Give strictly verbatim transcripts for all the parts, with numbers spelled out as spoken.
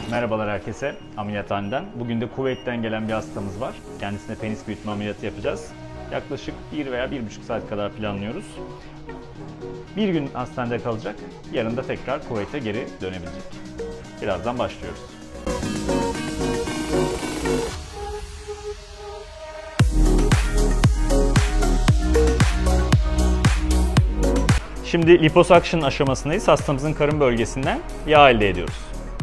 Merhabalar herkese, ameliyathaneden. Bugün de Kuveyt'ten gelen bir hastamız var. Kendisine penis büyütme ameliyatı yapacağız. Yaklaşık bir veya bir buçuk saat kadar planlıyoruz. Bir gün hastanede kalacak, yarın da tekrar Kuveyt'e geri dönebilecek. Birazdan başlıyoruz. Şimdi liposuction aşamasındayız. Hastamızın karın bölgesinden yağ elde ediyoruz.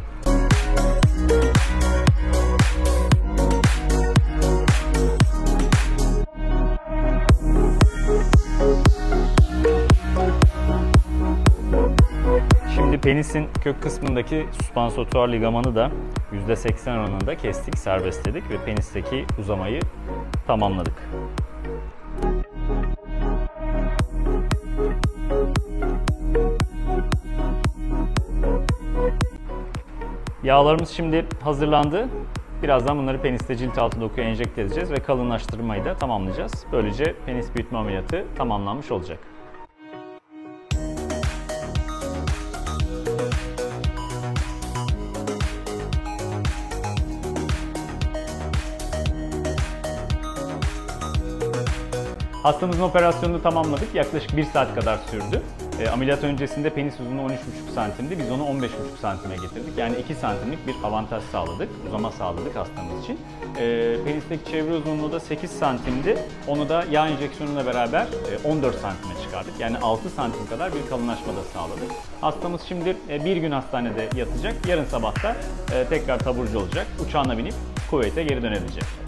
Şimdi penisin kök kısmındaki suspensatuar ligamanı da yüzde seksen oranında kestik, serbestledik ve penisteki uzamayı tamamladık. Yağlarımız şimdi hazırlandı. Birazdan bunları peniste cilt altı dokuya enjekte edeceğiz ve kalınlaştırmayı da tamamlayacağız. Böylece penis büyütme ameliyatı tamamlanmış olacak. Hastamızın operasyonunu tamamladık. Yaklaşık bir saat kadar sürdü. E, ameliyat öncesinde penis uzunluğu on üç buçuk santimdi. Biz onu on beş buçuk santime getirdik. Yani iki santimlik bir avantaj sağladık. Uzama sağladık hastamız için. E, penisteki çevre uzunluğu da sekiz santimdi. Onu da yağ enjeksiyonuyla beraber e, on dört santime çıkardık. Yani altı santim kadar bir kalınlaşma da sağladık. Hastamız şimdi e, bir gün hastanede yatacak. Yarın sabah da e, tekrar taburcu olacak. Uçağına binip Kuveyt'e geri dönebilecek.